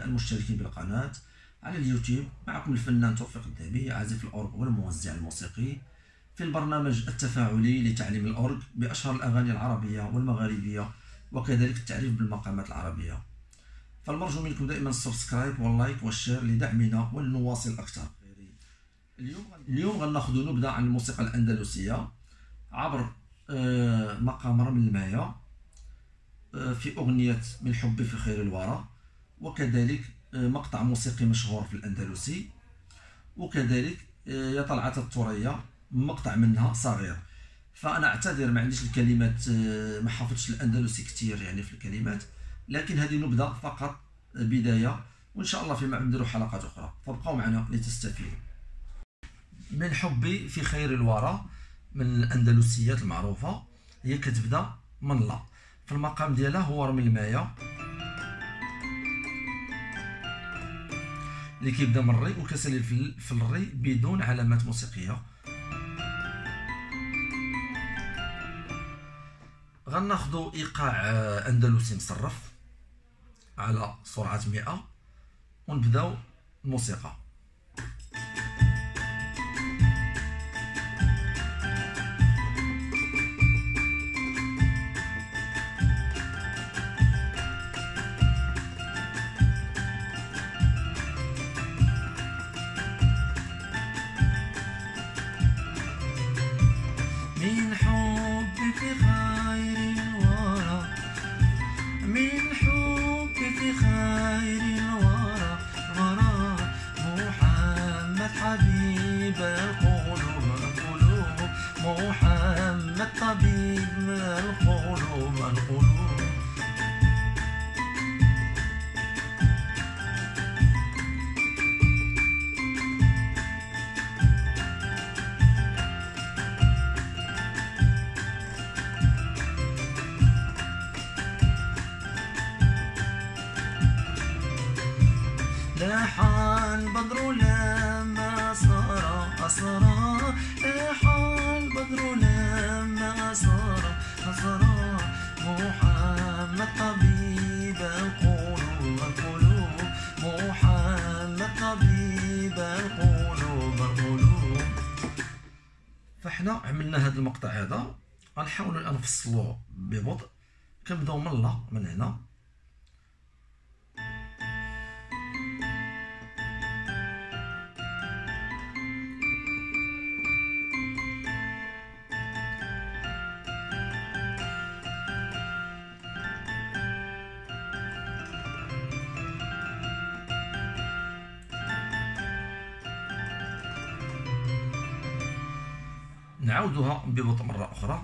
المشتركين بالقناة على اليوتيوب. معكم الفنان توفيق الذهبي، عازف الأورغ والموزع الموسيقي، في البرنامج التفاعلي لتعليم الأورغ بأشهر الأغاني العربية والمغاربية، وكذلك التعريف بالمقامات العربية. فالمرجو منكم دائما السبسكرايب واللايك والشير لدعمنا ولنواصل أكثر. اليوم غناخذ نبذة عن الموسيقى الأندلسية عبر مقام رمل المايا في أغنية من حبي في خير الورى، وكذلك مقطع موسيقي مشهور في الأندلسي، وكذلك يا طلعة الثريا مقطع منها صغير. فأنا أعتذر ما عنديش الكلمات، ما حافظتش الأندلسي كتير يعني في الكلمات، لكن هذه نبذة فقط بداية، وإن شاء الله فيما نديروا حلقات أخرى، فابقوا معنا لتستفيدوا. من حبي في خير الورى من الأندلسيات المعروفة، هي كتبدا من لا، في المقام ديالها هو رمل المايا اللي كيبدا من الري وكيصل في الري بدون علامات موسيقيه. غناخذوا ايقاع اندلسي مصرف على سرعه 100 ونبداو الموسيقى. من حبي في خير الورى، من حبي في خير الورى، ورى محمد حبيب القلوب القلوب، محمد طبيب القلوب القلوب. لاح البدر لما صار أسرى، لاح البدر لما صار أسرى، محمد طبيب القلوب القلوب، محمد طبيب القلوب القلوب. فاحنا عملنا هذا المقطع هذا، غنحاولوا الآن نفصلوه ببطء. كنبداو من لا من هنا، نعاودوها ببطء مرة أخرى.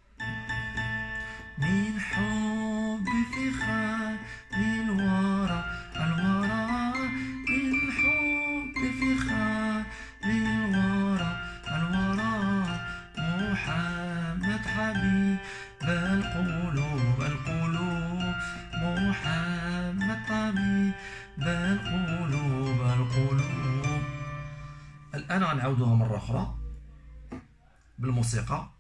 من حبي في خير الورى الورى، من حبي في خير الورى الورى، محمد حبيب القلوب القلوب، محمد طبيب القلوب القلوب. الآن غنعاودوها مرة أخرى بالموسيقى.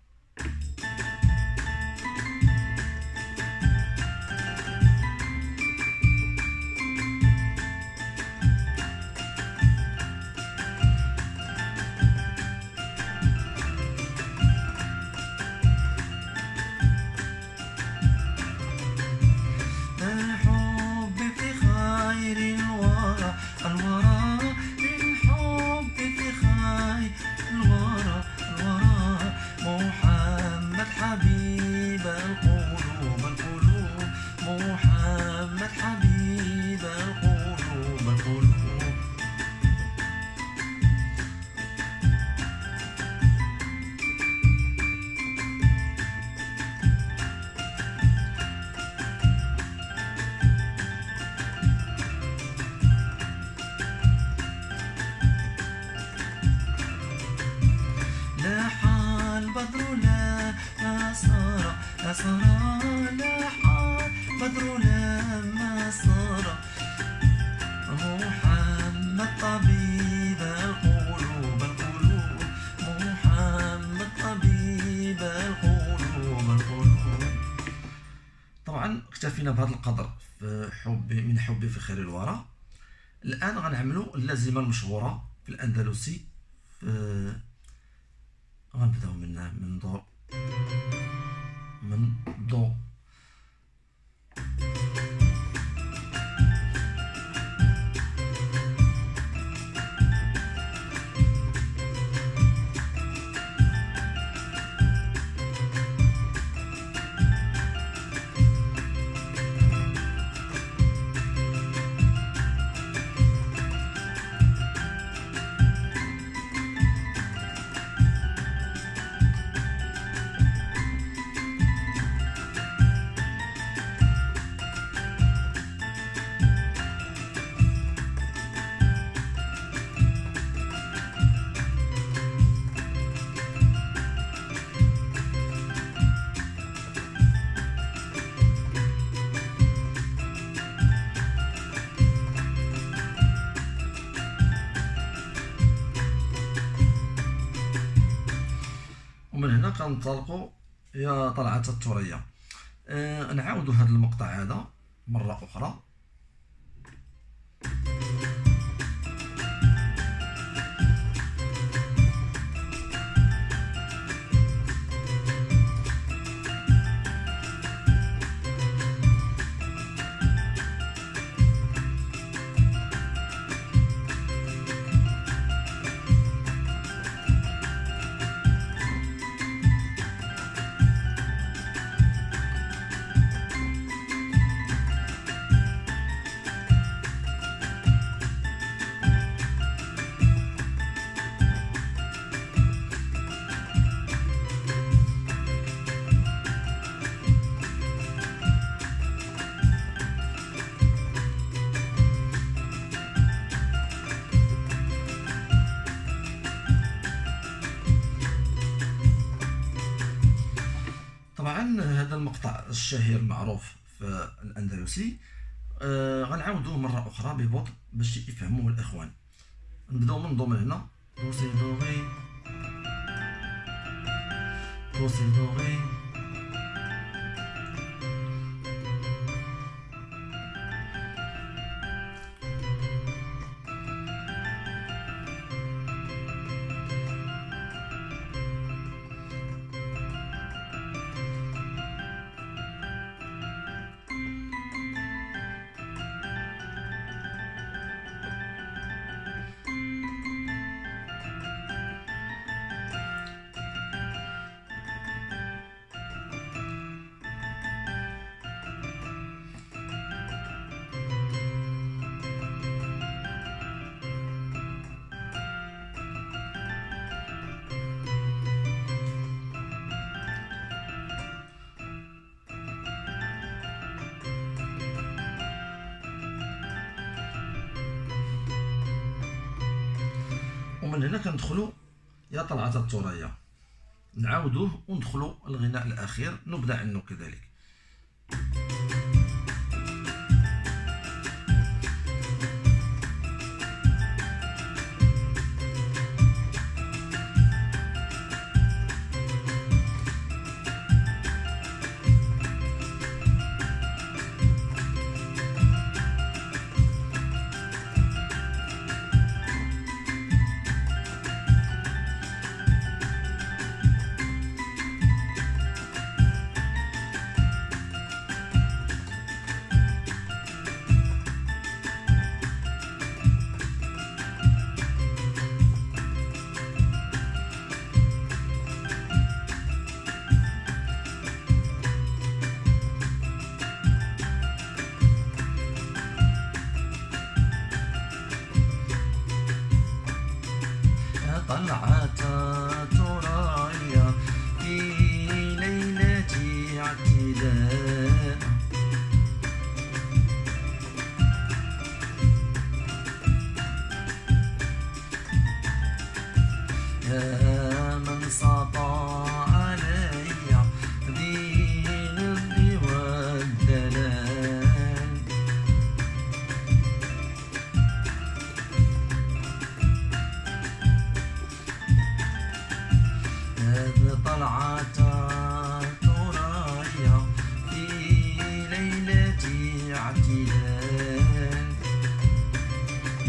الحب في خير الورى الورى، الحب في خير الورى الورى، محمد حبيب القلوب القلوب، محمد حبيب القلوب القلوب. لاح البدر لما صار أسرى، لاح البدر لما صار، محمد طبيب القلوب القلوب، محمد طبيب القلوب القلوب. طبعا اكتفينا بهذا القدر في من حبي في خير الورى. الان غنعملوا اللازمه المشهوره في الاندلسي. غنبداو من دو. ومن هنا كنطلقوا يا طلعة الثريا. نعاودوا هذا المقطع هذا مرة أخرى. طبعا هذا المقطع الشهير المعروف في الأندلسي غنعاودوه مرة أخرى ببطء باش يفهموه الإخوان. نبداو من دو من هنا، دو سي دو غي، دو سي دو غي. ومن هنا كندخلوا يا طلعة الثريا، نعاودوه وندخلوا الغناء الأخير نبدأ عنه كذلك. طلعة ثريا في ليلة اعتداء، يا من سطى علي بالنبي والدلال. طلعة ثريا في ليلة اعتداء،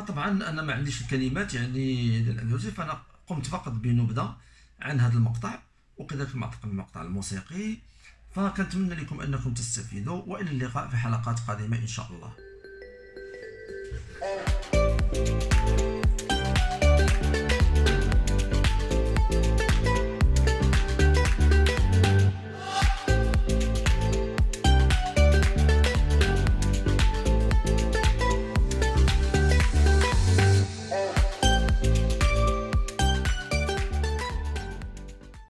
طبعا انا ما عنديش الكلمات يعني ديال ان اوصف، انا قمت فقط بنبذه عن هذا المقطع، وكذلك مع المقطع الموسيقي. فكنتمنى لكم انكم تستفيدوا، والى اللقاء في حلقات قادمه ان شاء الله.